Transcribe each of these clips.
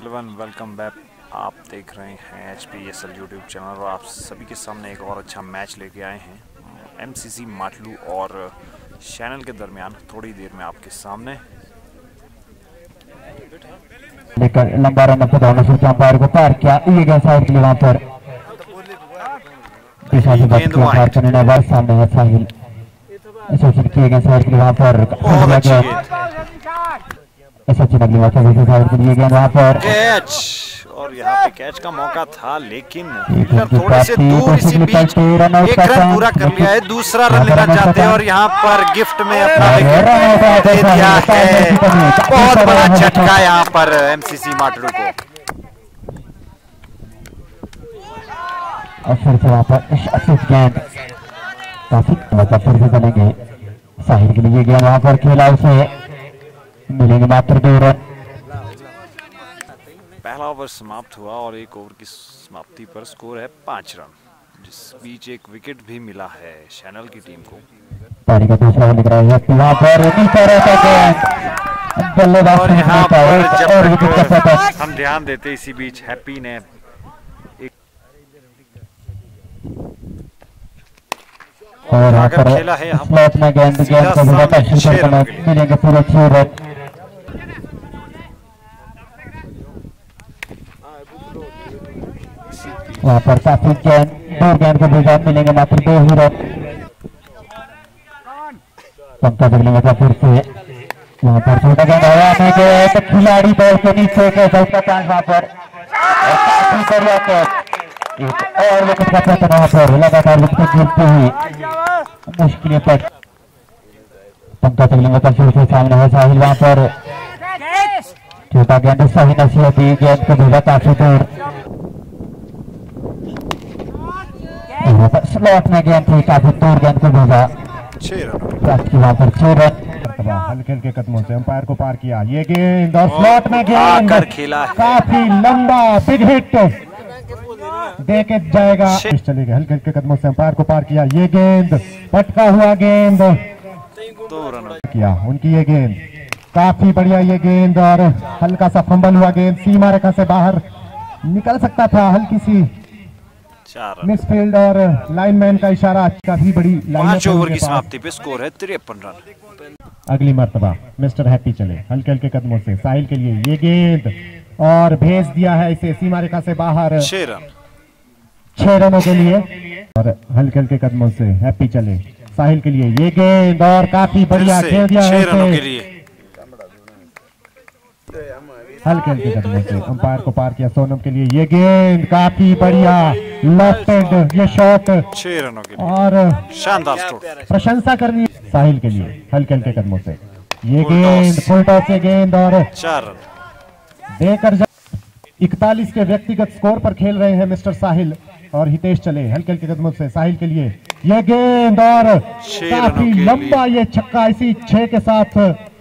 Hello and welcome back. आप देख रहे हैं HPSL यूट्यूब चैनल और आप सभी के सामने एक और अच्छा मैच लेके आए हैं MCC माटलू और चैनल के दरमियान। थोड़ी देर में आपके सामने लंबा रन अंपायर को पार किया साइड के लिए वहां पर सामने है साहिल किए गए साइड के लिए वहां पर वहां पर कैच और यहाँ पे कैच का मौका था लेकिन फील्डर थोड़े से दूर इसी बीच एक रन पूरा कर लिया है। दूसरा रन लेना चाहते हैं और यहाँ पर गिफ्ट में अपना विकेट दे दिया है। बहुत बड़ा झटका यहाँ पर MCC माटलू को। और फिर से वहां पर गेंद काफी फिर से बनेंगे साहिल के लिए गेंद वहां पर खेला उसे मिलेंगे मात्र 2 रन। पहला ओवर समाप्त हुआ और एक ओवर की समाप्ति पर स्कोर है 5 रन, जिस बीच एक विकेट भी मिला है चैनल की टीम को। पारी का दूसरा ओवर निकला है वहां पर और यहाँ पर जब तक हम ध्यान देते इसी बीच हैप्पी ने और आकर खेला है स्लॉट में गेंद मिलेंगे पूरे 6 रन। वहां पर काफी गेंद को भेजा मिलेंगे मात्र 2 ही रन। पंकज अगले का फिर से वहां पर छोटा गेंद आया तो खिलाड़ी बॉल के नीचे का चांस वहां पर और विकेट का पतन वहां पर लगातार विकेट गिरती हुई मुश्किलें पर पंकज अगले का फिर से सामने है साहिल वहां पर छोटा गेंद सही नसीहत दी गेंद को भेजा काफी दूर। स्लॉट में गेंद थी काफी दूर गेंद को भेजा 6 वहां पर 6 रन। हल्के हल्के कदमों से अंपायर को पार किया ये गेंद और स्लॉट में गेंद खेला काफी लंबा बिग हिट देके जाएगा। चले गए हल्के हल्के कदमों से अंपायर को पार किया ये गेंद पटका हुआ गेंद 2 रन किया उनकी ये गेंद काफी बढ़िया ये गेंद और हल्का सा फंबल हुआ गेंद सीमा रेखा से बाहर निकल सकता था। हल्की सी मिसफील्ड और लाइनमैन का इशारा काफी बड़ी 5 ओवर की समाप्ति पे स्कोर है 53 रन। अगली मर्तबा मिस्टर हैप्पी चले हल्के हल्के कदमों से साहिल के लिए ये गेंद और भेज दिया है इसे सीमा रेखा से बाहर 6 रनों के लिए। और हल्के हल्के कदमों से हैप्पी चले साहिल के लिए ये गेंद और काफी बढ़िया खेल दिया है हल्के हल्के कदमों से अंपायर को पार किया सोनम के लिए ये गेंद काफी बढ़िया लेफ्ट हैंड ये शॉट 6 रनों के लिए और शानदार स्ट्रोक प्रशंसा करनी साहिल के लिए हल्के हल्के कदमों से ये गेंद फुल टॉस से गेंद और 4 रन देकर 41 के व्यक्तिगत स्कोर पर खेल रहे हैं मिस्टर साहिल और हितेश चले हल्के हल्के कदमों से साहिल के लिए ये गेंद और काफी लंबा ये छक्का इसी 6 के साथ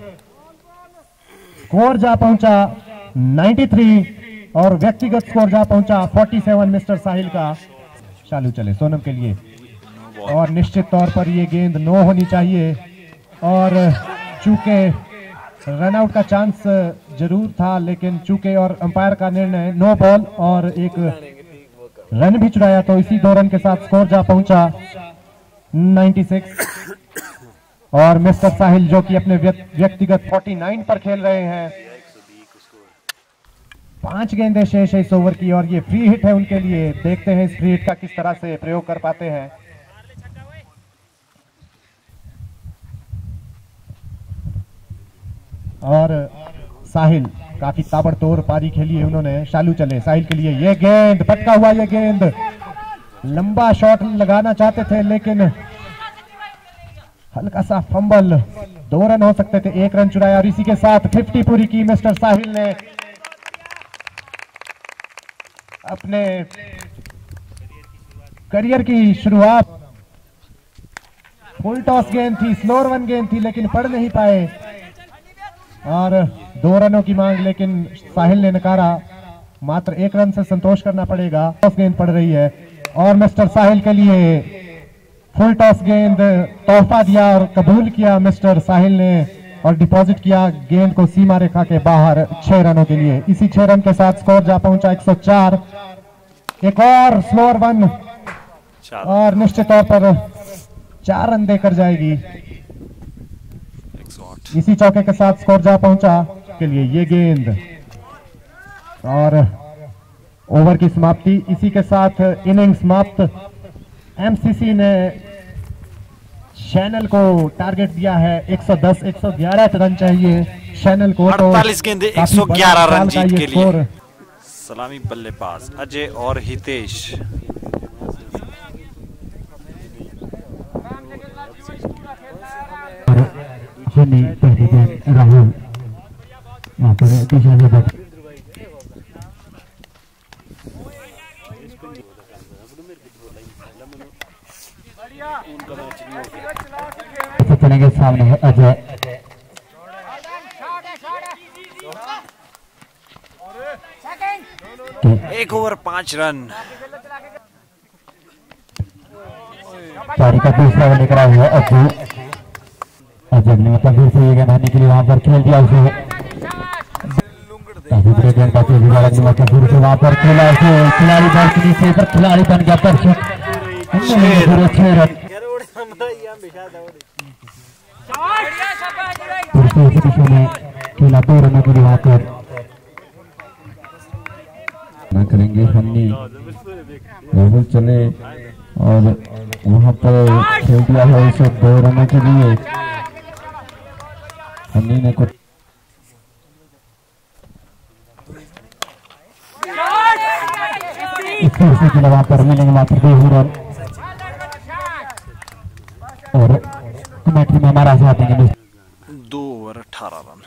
स्कोर जा पहुंचा 93 और व्यक्तिगत स्कोर जा पहुंचा 47 मिस्टर साहिल का। चालू चले सोनम के लिए और निश्चित तौर पर ये गेंद नो होनी चाहिए और चूंकि रनआउट का चांस जरूर था लेकिन चूंकि और अंपायर का निर्णय नो बॉल और एक रन भी चुराया तो इसी 2 रन के साथ स्कोर जा पहुंचा 96 और मिस्टर साहिल जो कि अपने व्यक्तिगत 49 पर खेल रहे हैं। 5 गेंदें शेष है इस ओवर की और ये फ्री हिट है उनके लिए। देखते हैं इस फ्री हिट का किस तरह से प्रयोग कर पाते हैं। और साहिल काफी ताबड़तोड़ पारी खेली है उन्होंने। शालू चले साहिल के लिए ये गेंद पटका हुआ ये गेंद लंबा शॉट लगाना चाहते थे लेकिन हल्का सा फंबल 2 रन हो सकते थे 1 रन चुराया और इसी के साथ 50 पूरी की मिस्टर साहिल ने अपने करियर की शुरुआत। फुल टॉस गेंद थी स्लोअर 1 गेंद थी लेकिन पढ़ नहीं पाए और 2 रनों की मांग लेकिन साहिल ने नकारा। मात्र 1 रन से संतोष करना पड़ेगा। टॉस गेंद पड़ रही है और मिस्टर साहिल के लिए फुल टॉस गेंद तोहफा दिया और कबूल किया मिस्टर साहिल ने और डिपॉजिट किया गेंद को सीमा रेखा के बाहर 6 रनों के लिए। इसी 6 रन के साथ स्कोर जा पहुंचा 104। एक और स्लोअर वन और निश्चित तौर पर 4 रन देकर जाएगी। इसी चौके के साथ स्कोर जा पहुंचा के लिए ये गेंद और ओवर की समाप्ति। इसी के साथ इनिंग समाप्त। एमसीसी ने शैनल को टारगेट दिया है 110-111 रन चाहिए शैनल को। 48 गेंदे 111 रन जीत के लिए। सलामी बल्लेबाज अजय और हितेश। पहली गेंद राहुल वहां पर दिशा में चलेंगे। सामने है अजय। एक ओवर 5 रन। पारी का दूसरा ओवर लेकर आया है अजय। अजय ने मतलब फिर से ये गेंद आने के लिए वहां पर खेल दिया उसे। गेंद का फिर से वहां पर खेला उसे। खिलाड़ी बॉल के नीचे पर खिलाड़ी बन गया दर्शक। 6 रन। में खेला 2 रनों के लिए वहां पर ना करेंगे हन्नी। राहुल चले और वहां पर खेल दिया है उसे 2 रनों के लिए। हन्नी ने कुछ फिर से खेला वहां पर मिलेंगे मात्र 2 रन और कमेटी में हमारा साथ देंगे 2 ओवर 18 रन।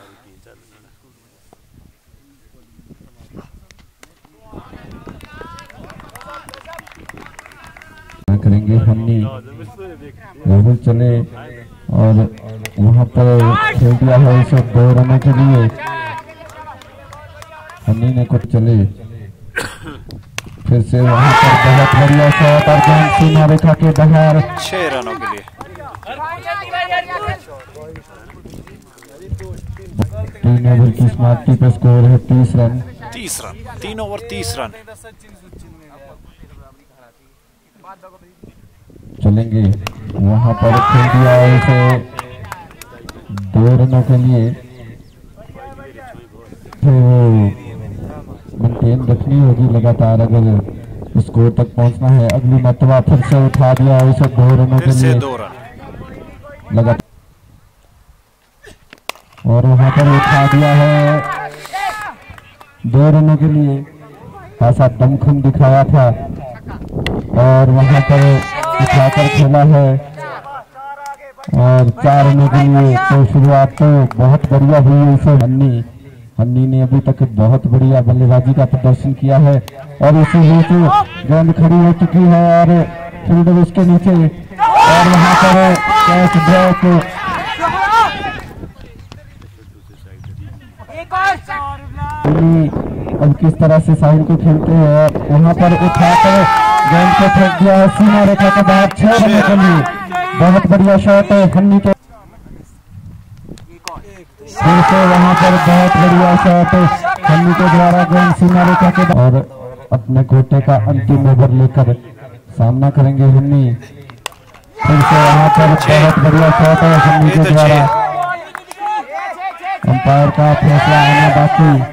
करेंगे हन्नी। राहुल चले और वहां पर खेल दिया है उसे 2 रनों के लिए। हन्नी ने कुछ चले फिर से वहां पर बहुत बढ़िया शॉट और गेंद सीमा रेखा के बाहर 6 रनों के लिए। 3 ओवर की समाप्ति पर स्कोर है 30 रन। 30 run 3 over 30 run. चलेंगे वहां पर खेल दिया उसे 2 रनों के लिए। मेंटेन रखनी होगी लगातार अगर स्कोर तक पहुंचना है। अगली मरतबा फिर से उठा दिया उसे 2 रनों के लिए 2 रन लगातार और वहां पर उठा दिया है 2 रनों के लिए। खासा दमखम दिखाया था और वहां पर उठाकर खेला है और 4 रनों के लिए। तो शुरुआत तो बहुत बढ़िया हुई उसे। हन्नी ने अभी तक बहुत बढ़िया बल्लेबाजी का प्रदर्शन किया है और इसी बीच गेंद खड़ी हो चुकी है और फील्डर उसके नीचे और वहां पर कैच ड्रॉप। अब किस तरह से साहिल को खेलते हैं वहां पर उठाकर गेंद को फेंक दिया है सीमा रेखा के बाहर 6 रनों के लिए। बहुत बढ़िया शॉट है हन्नी के। फिर से वहां पर बहुत बढ़िया शॉट हन्नी के द्वारा गेंद सीमा रेखा के और अपने कोटे का अंतिम ओवर लेकर सामना करेंगे हन्नी। फिर से वहां पर बहुत बढ़िया शॉट है हन्नी के द्वारा। अंपायर का फैसला आना बाकी।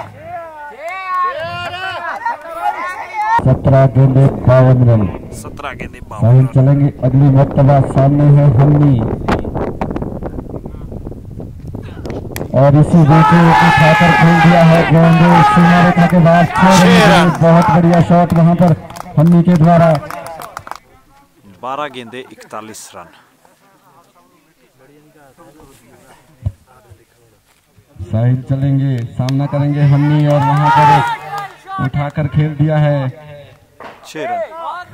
17 गेंदे 52 रन। 17 गेंदे 52 रन। चलेंगे अगली मरतबा। सामने है हन्नी और इसी बीच उठाकर खेल दिया है गेंद सीमा रेखा के बाद 6 रन। बहुत बढ़िया शॉट वहां पर हन्नी के द्वारा। 12 गेंदे 41 रन। साहिल चलेंगे सामना करेंगे हन्नी और वहां पर उठाकर खेल दिया है 6 रन।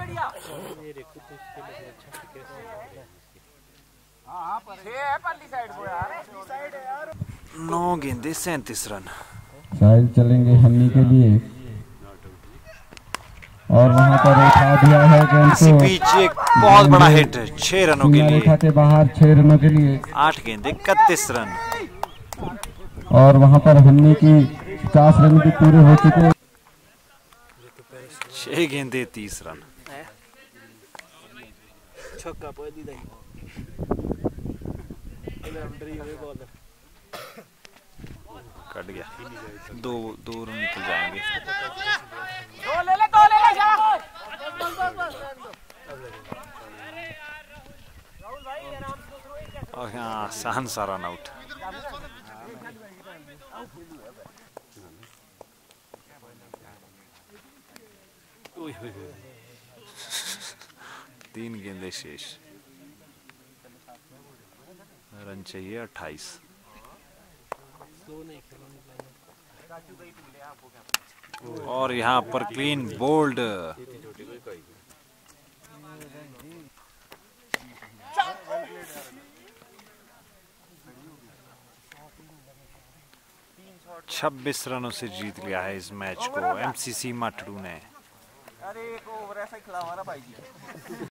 9 गेंदे 37 रन। साहिल चलेंगे हन्नी के लिए और वहां पर उठा दिया है गेंद इसी को। बीच एक बहुत बड़ा हिट 6 रनों के लिए। खाते बाहर 6 रनों के लिए 8 गेंदे 31 रन। और वहां पर हन्नी की 50 रन भी पूरे हो चुके हैं। 6 गेंदे 30 रन। कट गया, दो रन निकल जाएंगे। और यहाँ आसान सा रन आउट। तीन गेंदे शेष, रन चाहिए 28। और यहाँ पर क्लीन बोल्ड। छब्बीस रनों से जीत लिया है इस मैच को एमसीसी माटड़ू ने।